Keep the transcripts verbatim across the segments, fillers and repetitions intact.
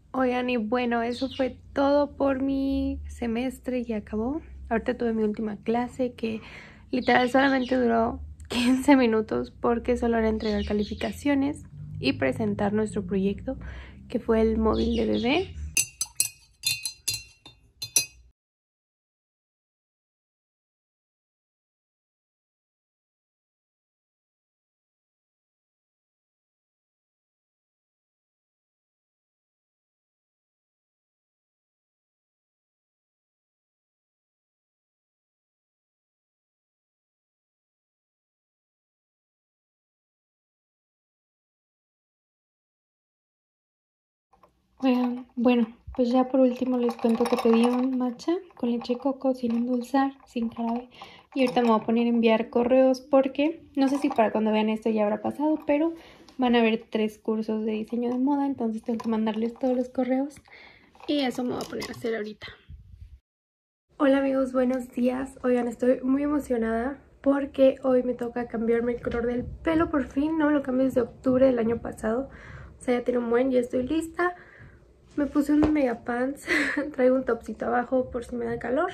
Oigan, y bueno, eso fue todo por mi semestre, ya acabó. Ahorita tuve mi última clase que literal solamente duró quince minutos porque solo era entregar calificaciones y presentar nuestro proyecto, que fue el móvil de bebé. Oigan, bueno, pues ya por último les cuento que pedí un matcha con leche de coco sin endulzar, sin jarabe. Y ahorita me voy a poner a enviar correos porque no sé si para cuando vean esto ya habrá pasado, pero van a haber tres cursos de diseño de moda, entonces tengo que mandarles todos los correos y eso me voy a poner a hacer ahorita. Hola amigos, buenos días. Oigan, estoy muy emocionada porque hoy me toca cambiarme el color del pelo por fin. No me lo cambié desde octubre del año pasado, o sea, ya tiene un buen, ya estoy lista. Me puse un mega pants, traigo un topcito abajo por si me da calor.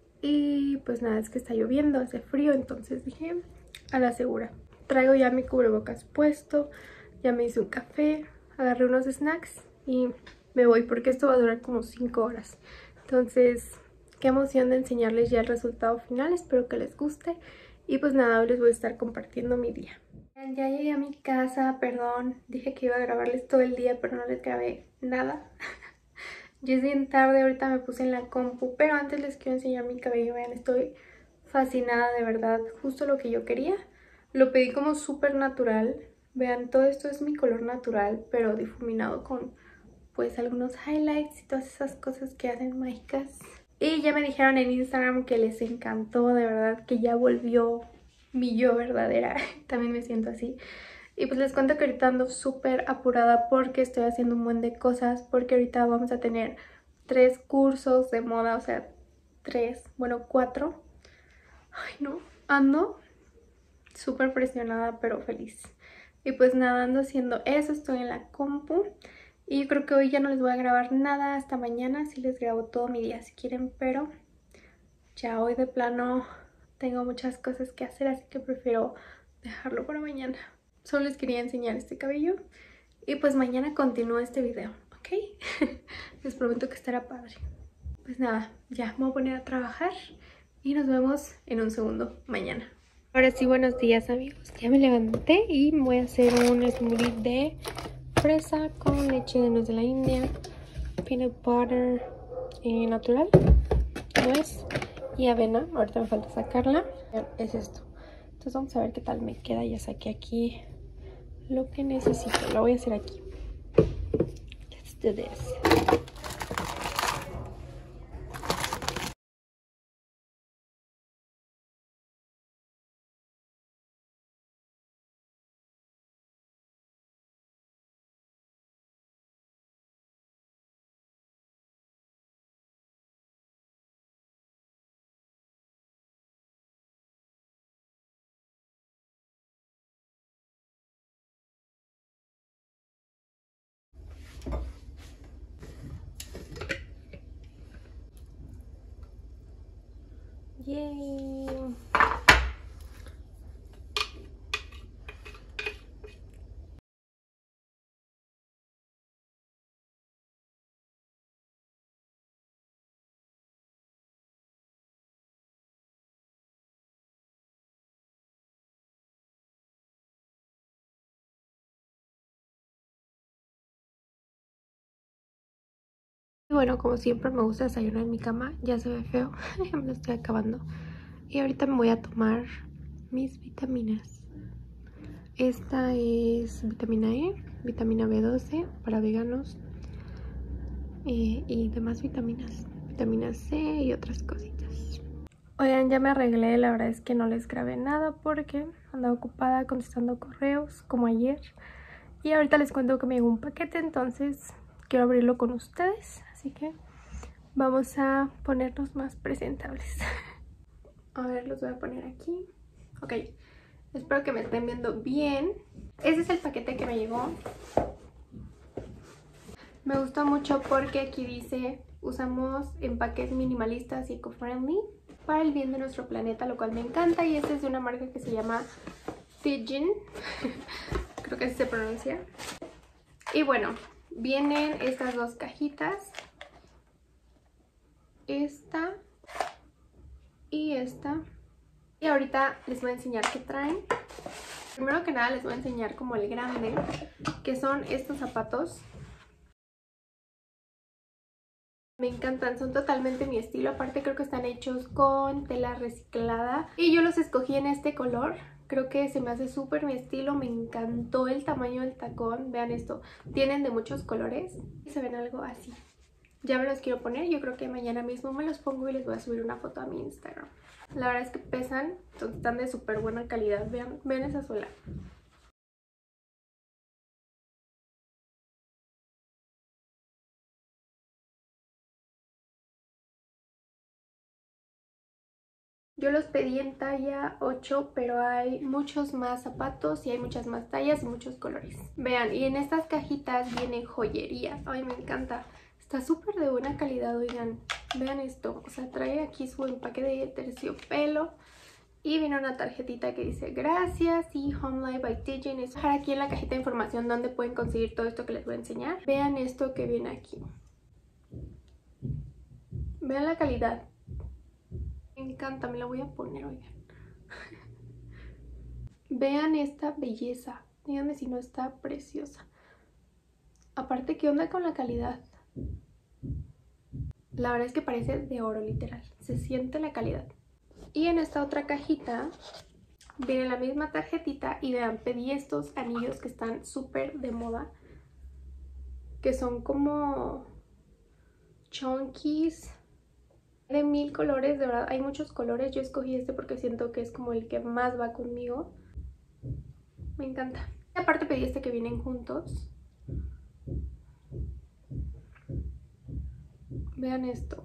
Y pues nada, es que está lloviendo, hace frío, entonces dije a la segura. Traigo ya mi cubrebocas puesto, ya me hice un café, agarré unos snacks y me voy porque esto va a durar como cinco horas. Entonces, qué emoción de enseñarles ya el resultado final, espero que les guste. Y pues nada, hoy les voy a estar compartiendo mi día. Ya llegué a mi casa, perdón, dije que iba a grabarles todo el día, pero no les grabé nada. Ya es bien tarde, ahorita me puse en la compu, pero antes les quiero enseñar mi cabello. Vean, estoy fascinada, de verdad, justo lo que yo quería. Lo pedí como súper natural. Vean, todo esto es mi color natural, pero difuminado con pues algunos highlights y todas esas cosas que hacen mágicas. Y ya me dijeron en Instagram que les encantó, de verdad, que ya volvió mi yo verdadera. También me siento así. Y pues les cuento que ahorita ando súper apurada porque estoy haciendo un buen de cosas, porque ahorita vamos a tener tres cursos de moda, o sea, tres, bueno, cuatro. Ay, no, ando súper presionada, pero feliz. Y pues nada, ando haciendo eso, estoy en la compu. Y yo creo que hoy ya no les voy a grabar nada hasta mañana, sí les grabo todo mi día si quieren, pero ya hoy de plano tengo muchas cosas que hacer, así que prefiero dejarlo para mañana. Solo les quería enseñar este cabello y pues mañana continúo este video, ¿ok? Les prometo que estará padre. Pues nada, ya me voy a poner a trabajar y nos vemos en un segundo mañana. Ahora sí, buenos días amigos. Ya me levanté y voy a hacer un smoothie de fresa con leche de nuez de la India, peanut butter eh, natural, nuez y avena. Ahorita me falta sacarla. Es esto. Entonces vamos a ver qué tal me queda. Ya saqué aquí lo que necesito. Lo voy a hacer aquí. Let's do this. Yay. Y bueno, como siempre me gusta desayunar en mi cama. Ya se ve feo, me lo estoy acabando. Y ahorita me voy a tomar mis vitaminas. Esta es vitamina E, vitamina B doce para veganos eh, y demás vitaminas, vitamina C y otras cositas. Oigan, ya me arreglé, la verdad es que no les grabé nada porque andaba ocupada contestando correos como ayer. Y ahorita les cuento que me llegó un paquete, entonces quiero abrirlo con ustedes, así que vamos a ponernos más presentables. A ver, los voy a poner aquí. Ok, espero que me estén viendo bien. Ese es el paquete que me llegó. Me gusta mucho porque aquí dice, usamos empaques minimalistas y eco-friendly para el bien de nuestro planeta, lo cual me encanta. Y este es de una marca que se llama Pigeon, creo que así se pronuncia. Y bueno, vienen estas dos cajitas, esta y esta. Y ahorita les voy a enseñar qué traen. Primero que nada les voy a enseñar como el grande, que son estos zapatos. Me encantan, son totalmente mi estilo. Aparte creo que están hechos con tela reciclada. Y yo los escogí en este color. Creo que se me hace súper mi estilo. Me encantó el tamaño del tacón. Vean esto. Tienen de muchos colores. Y se ven algo así. Ya me los quiero poner. Yo creo que mañana mismo me los pongo y les voy a subir una foto a mi Instagram. La verdad es que pesan. Están de súper buena calidad. Vean, vean esa suela. Yo los pedí en talla ocho, pero hay muchos más zapatos y hay muchas más tallas y muchos colores. Vean, y en estas cajitas viene joyería. Ay, me encanta. Está súper de buena calidad, oigan. Vean esto. O sea, trae aquí su empaque de terciopelo. Y viene una tarjetita que dice gracias y Home Life by Pigeon. Es dejar aquí en la cajita de información donde pueden conseguir todo esto que les voy a enseñar. Vean esto que viene aquí. Vean la calidad. Me encanta, me la voy a poner, oigan. Vean esta belleza. Díganme si no está preciosa. Aparte, ¿qué onda con la calidad? La verdad es que parece de oro, literal. Se siente la calidad. Y en esta otra cajita viene la misma tarjetita. Y vean, pedí estos anillos que están súper de moda. Que son como chunkies. De mil colores, de verdad. Hay muchos colores. Yo escogí este porque siento que es como el que más va conmigo. Me encanta. Y aparte pedí este que vienen juntos. Vean esto.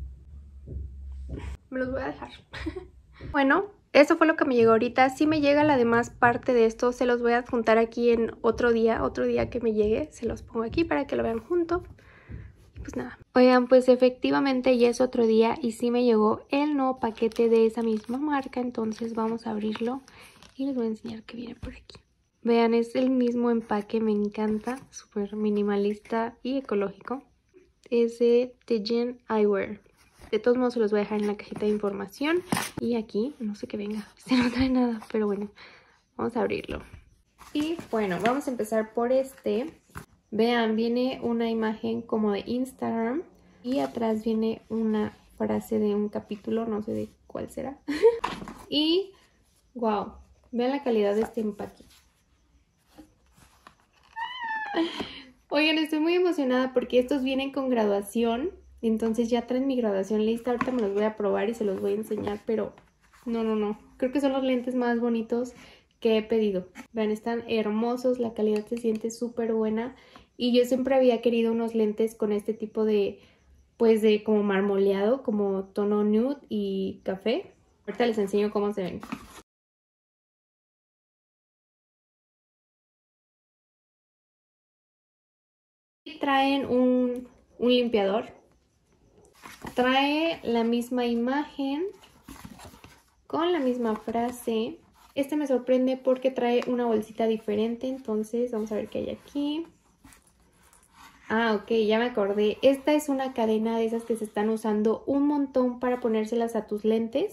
Me los voy a dejar. Bueno, eso fue lo que me llegó ahorita. Si me llega la demás parte de esto, se los voy a adjuntar aquí en otro día. Otro día que me llegue, se los pongo aquí para que lo vean junto. Y pues nada. Oigan, pues efectivamente ya es otro día y sí me llegó el nuevo paquete de esa misma marca. Entonces vamos a abrirlo y les voy a enseñar qué viene por aquí. Vean, es el mismo empaque, me encanta. Súper minimalista y ecológico. Es de Pigeon Eyewear. De todos modos se los voy a dejar en la cajita de información. Y aquí, no sé qué venga, este no trae nada, pero bueno, vamos a abrirlo. Y bueno, vamos a empezar por este. Vean, viene una imagen como de Instagram. Y atrás viene una frase de un capítulo, no sé de cuál será. Y, wow, vean la calidad de este empaque. Oigan, estoy muy emocionada porque estos vienen con graduación. Entonces ya traen mi graduación lista. Ahorita me los voy a probar y se los voy a enseñar. Pero no, no, no. Creo que son los lentes más bonitos que he pedido. Vean, están hermosos. La calidad se siente súper buena. Y yo siempre había querido unos lentes con este tipo de, pues de como marmoleado, como tono nude y café. Ahorita les enseño cómo se ven. Traen un, un limpiador. Trae la misma imagen con la misma frase. Este me sorprende porque trae una bolsita diferente. Entonces vamos a ver qué hay aquí. Ah, ok, ya me acordé. Esta es una cadena de esas que se están usando un montón para ponérselas a tus lentes.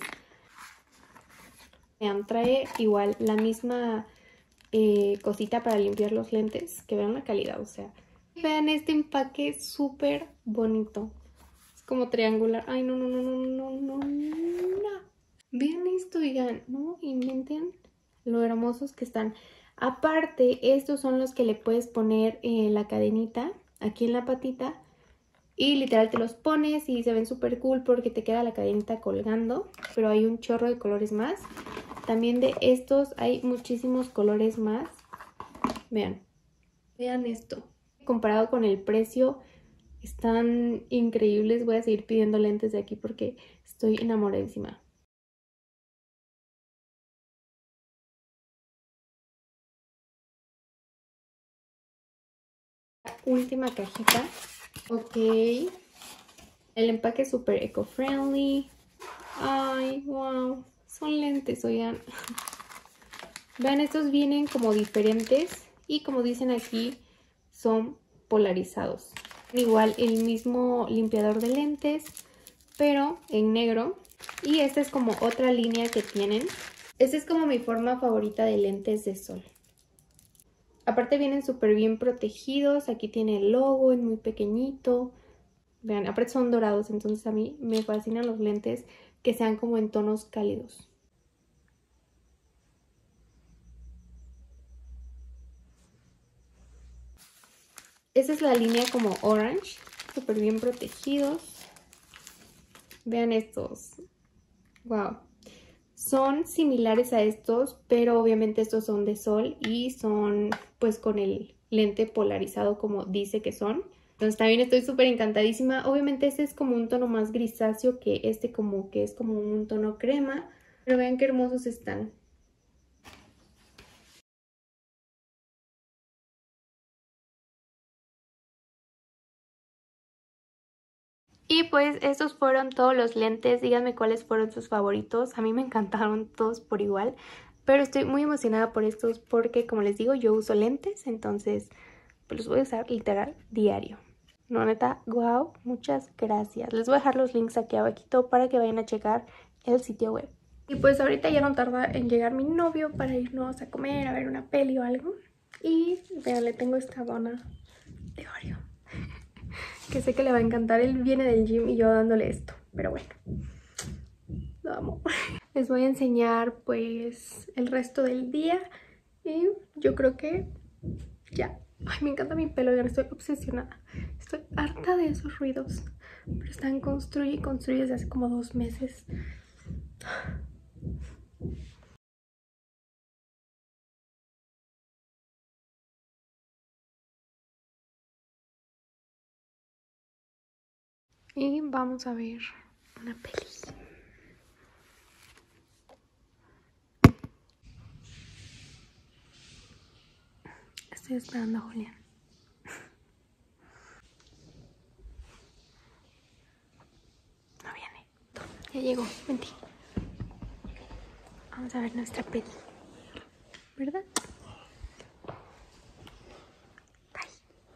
Vean, trae igual la misma eh, cosita para limpiar los lentes. Que vean la calidad, o sea. Vean este empaque súper bonito. Es como triangular. Ay, no, no, no, no, no, no, no. Vean esto, oigan, no inventen lo hermosos que están. Aparte, estos son los que le puedes poner eh, la cadenita aquí en la patita. Y literal te los pones y se ven súper cool porque te queda la cadenita colgando. Pero hay un chorro de colores más. También de estos hay muchísimos colores más. Vean, vean esto. Comparado con el precio, están increíbles. Voy a seguir pidiendo lentes de aquí porque estoy enamoradísima. Última cajita. Ok. El empaque es súper eco-friendly. Ay, wow. Son lentes, oigan. Vean, estos vienen como diferentes. Y como dicen aquí, son polarizados. Igual el mismo limpiador de lentes, pero en negro. Y esta es como otra línea que tienen. Esta es como mi forma favorita de lentes de sol. Aparte vienen súper bien protegidos. Aquí tiene el logo, es muy pequeñito. Vean, aparte son dorados, entonces a mí me fascinan los lentes que sean como en tonos cálidos. Esa es la línea como orange, súper bien protegidos. Vean estos. Wow. Son similares a estos, pero obviamente estos son de sol y son pues con el lente polarizado como dice que son. Entonces también estoy súper encantadísima. Obviamente este es como un tono más grisáceo que este como que es como un tono crema. Pero vean qué hermosos están. Y pues estos fueron todos los lentes. Díganme cuáles fueron sus favoritos. A mí me encantaron todos por igual. Pero estoy muy emocionada por estos porque, como les digo, yo uso lentes. Entonces, pues los voy a usar literal diario. No, neta, wow, muchas gracias. Les voy a dejar los links aquí abajito para que vayan a checar el sitio web. Y pues ahorita ya no tarda en llegar mi novio para irnos a comer, a ver una peli o algo. Y vean, le tengo esta dona de Oreo que sé que le va a encantar. Él viene del gym y yo dándole esto, pero bueno, lo amo. Les voy a enseñar pues el resto del día y yo creo que ya. Ay, me encanta mi pelo, ya estoy obsesionada. Estoy harta de esos ruidos, pero están construye y construye desde hace como dos meses. Y vamos a ver una peli. Estoy esperando a Julián. No viene. Ya llegó. Vente. Vamos a ver nuestra peli. ¿Verdad? Bye.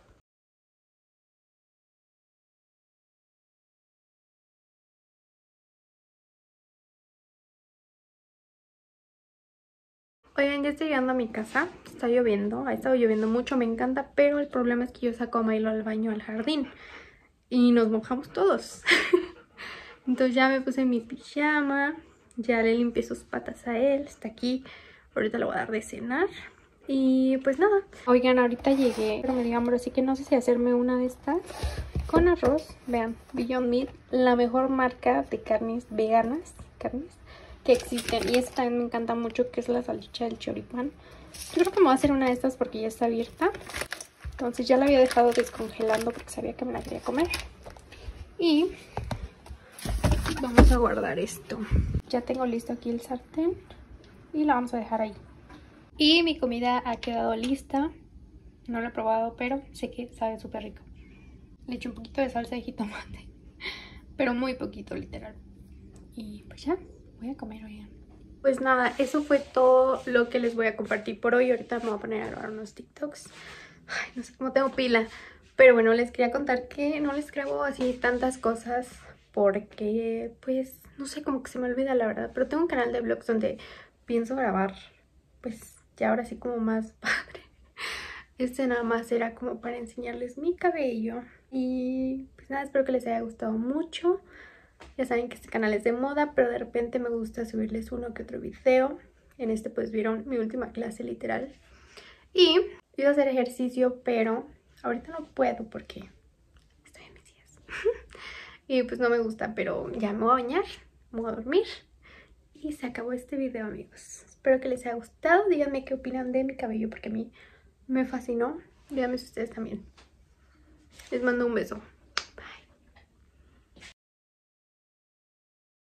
Oigan, ya estoy llegando a mi casa. Está lloviendo. Ha estado lloviendo mucho. Me encanta. Pero el problema es que yo saco a Milo al baño, al jardín. Y nos mojamos todos. Entonces ya me puse mi pijama. Ya le limpié sus patas a él. Está aquí. Ahorita le voy a dar de cenar. Y pues nada. Oigan, ahorita llegué. Pero me dio hambre. Así que no sé si hacerme una de estas con arroz. Vean, Beyond Meat. La mejor marca de carnes veganas. Carnes que existen. Y esta también me encanta mucho, que es la salchicha del choripán. Yo creo que me voy a hacer una de estas porque ya está abierta. Entonces ya la había dejado descongelando porque sabía que me la quería comer. Y vamos a guardar esto. Ya tengo listo aquí el sartén y la vamos a dejar ahí. Y mi comida ha quedado lista. No la he probado, pero sé que sabe súper rico. Le eché un poquito de salsa de jitomate, pero muy poquito, literal. Y pues ya, voy a comer, oigan. Pues nada, eso fue todo lo que les voy a compartir por hoy. Ahorita me voy a poner a grabar unos TikToks. Ay, no sé cómo tengo pila. Pero bueno, les quería contar que no les grabo así tantas cosas porque, pues, no sé, como que se me olvida la verdad. Pero tengo un canal de vlogs donde pienso grabar, pues, ya ahora sí como más padre. Este nada más era como para enseñarles mi cabello. Y pues nada, espero que les haya gustado mucho. Ya saben que este canal es de moda, pero de repente me gusta subirles uno que otro video. En este pues vieron mi última clase literal. Y iba a hacer ejercicio, pero ahorita no puedo porque estoy en mis días. Y pues no me gusta, pero ya me voy a bañar, me voy a dormir. Y se acabó este video, amigos. Espero que les haya gustado. Díganme qué opinan de mi cabello porque a mí me fascinó. Díganme si ustedes también. Les mando un beso.